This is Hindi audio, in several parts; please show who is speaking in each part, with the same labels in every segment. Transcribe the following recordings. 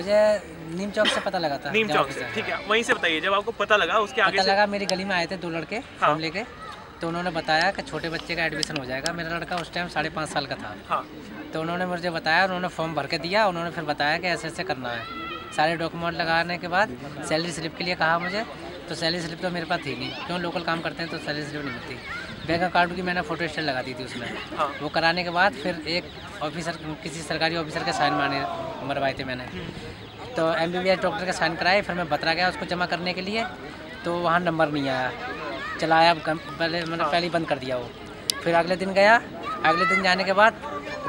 Speaker 1: मुझे नीम चौक से पता लगा था।
Speaker 2: नीम चौक से, ठीक है, वहीं से बताइए। जब आपको पता लगा उसके आगे
Speaker 1: पता लगा, मेरी गली में आए थे 2 लड़के फॉर्म लेके, तो उन्होंने बताया कि छोटे बच्चे का एडमिशन हो जाएगा। मेरा लड़का उस टाइम 5.5 साल का था। तो उन्होंने मुझे बताया, उन्होंने फॉर्म भर के दिया। उन्होंने फिर बताया कि ऐसे ऐसे करना है। सारे डॉक्यूमेंट लगाने के बाद सैलरी स्लिप के लिए कहा मुझे, तो सैलरी स्लिप तो मेरे पास थी नहीं, क्यों लोकल काम करते हैं तो सैलरी स्लिप नहीं मिलती। बैंक अकाउंट की मैंने फोटो स्टेट लगा दी थी उसमें। वो कराने के बाद फिर एक ऑफिसर, किसी सरकारी ऑफिसर के साइन मरवाए थे मैंने। तो MBBS डॉक्टर के साइन कराए। फिर मैं बतरा गया उसको जमा करने के लिए, तो वहाँ नंबर नहीं आया, चलाया पहले, मतलब पहले ही बंद कर दिया वो। फिर अगले दिन गया, अगले दिन जाने के बाद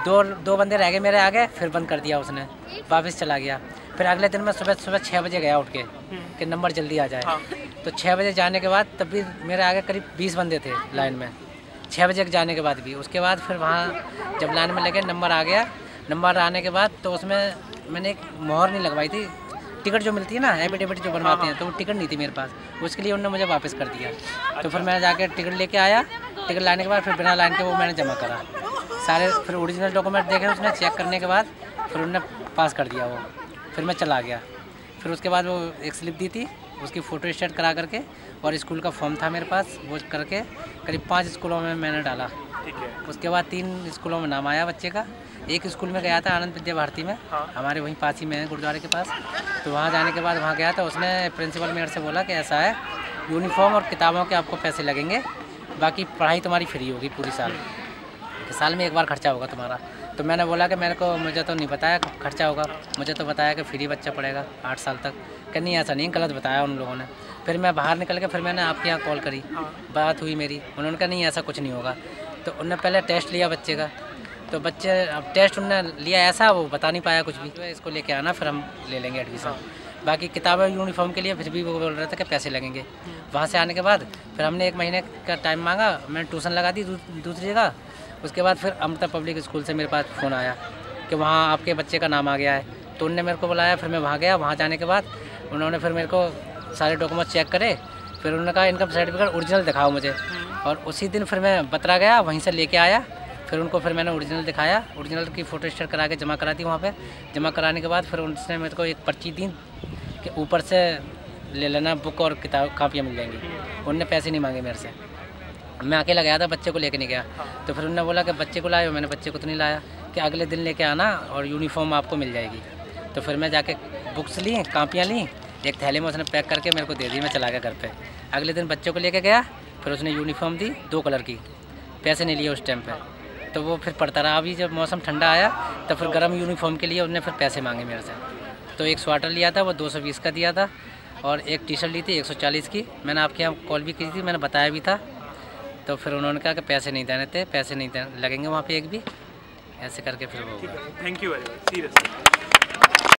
Speaker 1: दो बंदे रह गए मेरे आगे, फिर बंद कर दिया उसने, वापस चला गया। फिर अगले दिन मैं सुबह 6 बजे गया उठ के कि नंबर जल्दी आ जाए। तो 6 बजे जाने के बाद तब भी मेरे आगे करीब 20 बंदे थे लाइन में, 6 बजे जाने के बाद भी। उसके बाद फिर वहाँ जब लाइन में लगे, नंबर आ गया। नंबर आने के बाद तो उसमें मैंने एक मोहर नहीं लगवाई थी, टिकट जो मिलती है ना, एफिडेविट जो बनवाते हैं, तो वो टिकट नहीं थी मेरे पास। उसके लिए उन्होंने मुझे वापस कर दिया। तो फिर मैं जाके टिकट लेके आया। टिकट लाने के बाद फिर बिना लाइन के वो मैंने जमा करा सारे। फिर ओरिजिनल डॉक्यूमेंट देखे उसने, चेक करने के बाद फिर उन्होंने पास कर दिया वो। फिर मैं चला गया। फिर उसके बाद वो एक स्लिप दी थी, उसकी फ़ोटो स्टेट करा करके, और स्कूल का फॉर्म था मेरे पास, वो करके करीब 5 स्कूलों में मैंने डाला। उसके बाद 3 स्कूलों में नाम आया बच्चे का। एक स्कूल में गया था आनंद विद्या भारती में, हमारे वहीं पास ही में है, गुरुद्वारे के पास। तो वहाँ जाने के बाद वहाँ गया था, उसने प्रिंसिपल मेरे से बोला कि ऐसा है, यूनिफॉर्म और किताबों के आपको पैसे लगेंगे, बाकी पढ़ाई तुम्हारी फ्री होगी पूरी साल, कि साल में एक बार खर्चा होगा तुम्हारा। तो मैंने बोला कि मुझे तो नहीं बताया खर्चा होगा, मुझे तो बताया कि फ्री बच्चा पढ़ेगा 8 साल तक। कि नहीं, ऐसा नहीं, गलत बताया उन लोगों ने। फिर मैं बाहर निकल के फिर मैंने आपके यहाँ कॉल करी, बात हुई मेरी। उन्होंने कहा नहीं ऐसा कुछ नहीं होगा। तो उन्होंने पहले टेस्ट लिया बच्चे का, तो बच्चे अब टेस्ट उन्होंने लिया ऐसा, वो बता नहीं पाया कुछ भी। इसको लेके आना, फिर हम ले लेंगे एडमिशन। बाकी किताबें यूनिफॉर्म के लिए फिर भी वो बोल रहे थे कि पैसे लगेंगे। वहाँ से आने के बाद फिर हमने 1 महीने का टाइम मांगा, मैंने ट्यूशन लगा दी दूसरी जगह। उसके बाद फिर अमृता पब्लिक स्कूल से मेरे पास फ़ोन आया कि वहाँ आपके बच्चे का नाम आ गया है। तो उनने मेरे को बुलाया, फिर मैं वहाँ गया। वहाँ जाने के बाद उन्होंने फिर मेरे को सारे डॉक्यूमेंट चेक करे। फिर उन्होंने कहा इनकम सर्टिफिकेट ओरिजिनल दिखाओ मुझे, और उसी दिन फिर मैं बतरा गया, वहीं से लेके आया। फिर उनको फिर मैंने ओरिजिनल दिखाया, ओरिजिनल की फ़ोटो स्टेट करा के जमा करा दी वहाँ पे। जमा कराने के बाद फिर उनसे मेरे को एक पर्ची दी कि ऊपर से ले लेना, बुक और किताब कापियाँ मिल जाएंगी। उनने पैसे नहीं मांगे मेरे से। मैं अकेला गया था, बच्चे को लेके नहीं गया। तो फिर उन्होंने बोला कि बच्चे को लाए, मैंने बच्चे को तो नहीं लाया, कि अगले दिन लेके आना और यूनिफॉर्म आपको मिल जाएगी। तो फिर मैं जाके बुक्स ली, कापियाँ ली, एक थैले में उसने पैक करके मेरे को दे दी। मैं चला गया घर पे। अगले दिन बच्चों को लेके गया, फिर उसने यूनिफॉर्म दी 2 कलर की, पैसे नहीं लिए उस टाइम पे। तो वो फिर पढ़ता रहा। अभी जब मौसम ठंडा आया तो फिर गर्म यूनिफॉर्म के लिए उन्होंने फिर पैसे मांगे मेरे से। तो एक स्वेटर लिया था, वो 220 का दिया था, और एक टी शर्ट ली थी 140 की। मैंने आपके यहाँ कॉल भी की थी, मैंने बताया भी था। तो फिर उन्होंने कहा कि पैसे नहीं देने थे, पैसे नहीं लगेंगे वहाँ पे एक भी, ऐसे करके फिर वो।
Speaker 2: Thank you very much, seriously.